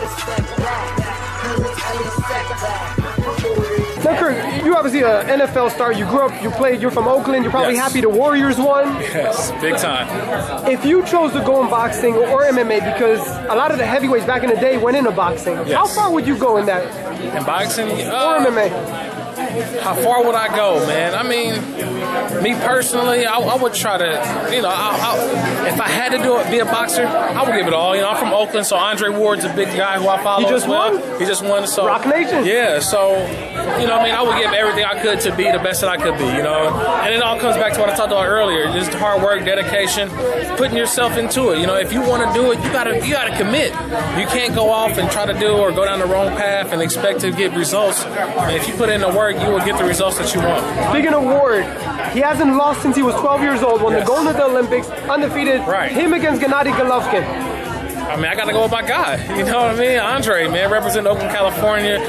Now, Kirk, you obviously an NFL star. You grew up, you played, you're from Oakland. You're probably happy the Warriors won. Yes, big time. If you chose to go in boxing or MMA, because a lot of the heavyweights back in the day went into boxing, how far would you go in that? In boxing? Or MMA? How far would I go, man? I mean, me personally, I would try to, you know, if I had to be a boxer, I would give it all. You know, I'm from Oakland, so Andre Ward's a big guy who I follow as well. He just won, so Rock Nation. Yeah, so you know, I mean, I would give everything I could to be the best that I could be. You know, and it all comes back to what I talked about earlier: just hard work, dedication, putting yourself into it. You know, if you want to do it, you gotta commit. You can't go off and try to do or go down the wrong path and expect to get results. And if you put in the work, you will get the results that you want. Speaking of Ward, he hasn't lost since he was 12 years old. Won the gold at the Olympics, undefeated. Right. Him against Gennady Golovkin. I mean, I got to go with my guy. You know what I mean? Andre, man, representing Oakland, California.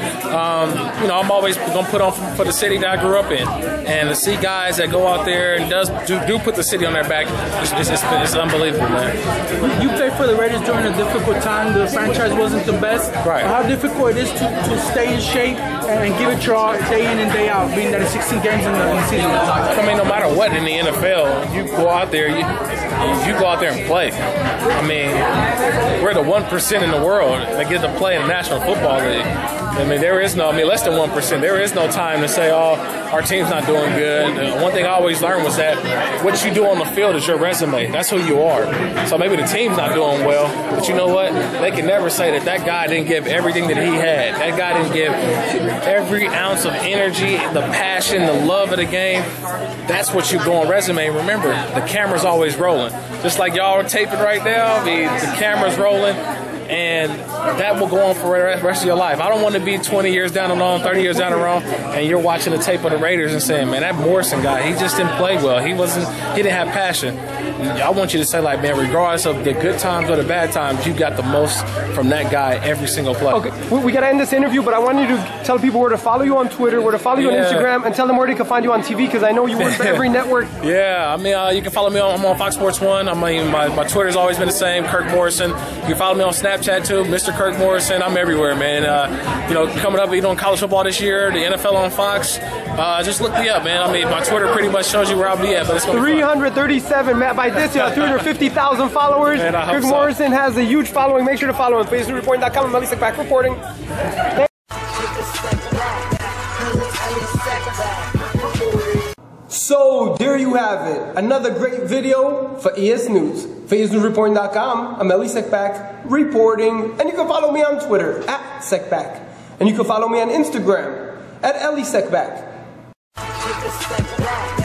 You know, I'm always going to put on for the city that I grew up in. And to see guys that go out there and do put the city on their back, it's unbelievable, man. You played for the Raiders during a difficult time. The franchise wasn't the best. Right. How difficult it is to stay in shape and give it your all day in and day out, being that it's 16 games in the season. I mean, no matter what in the NFL, you go out there, you go out there and play. I mean, we're the 1% in the world that get to play in the National Football League. I mean, less than 1%. There is no time to say, oh, our team's not doing good. One thing I always learned was that what you do on the field is your resume. That's who you are. So maybe the team's not doing well, but you know what? They can never say that guy didn't give everything that he had. That guy didn't give every ounce of energy, the passion, the love of the game. That's what you go on resume. Remember, the camera's always rolling. Just like y'all are taping right now, the camera's rolling. And that will go on for the rest of your life. I don't want to be 20 years down the road, 30 years down the road, and you're watching the tape of the Raiders and saying, man, that Morrison guy, he just didn't play well. He didn't have passion. I want you to say, like, man, regardless of the good times or the bad times, you got the most from that guy every single play. Okay, we got to end this interview, but I want you to tell people where to follow you on Twitter, where to follow you on Instagram, and tell them where they can find you on TV, because I know you work for every network. Yeah, I mean, you can follow me I'm on Fox Sports 1. I mean, my Twitter's always been the same, Kirk Morrison. You can follow me on Snapchat, too, Mr. Kirk Morrison. I'm everywhere, man. You know, coming up, you know, college football this year, the NFL on Fox. Just look me up, man. I mean, my Twitter pretty much shows you where I'll be at, but it's going to be 337, Matt. By this, you have 350,000 followers. Man, Kirk Morrison has a huge following. Make sure to follow him. EsNewsReporting.com. I'm Morrison back reporting. So, there you have it. Another great video for ES News. For EsNewsReporting.com, I'm Sekback reporting. And you can follow me on Twitter, @Sekback. And you can follow me on Instagram, @Sekback.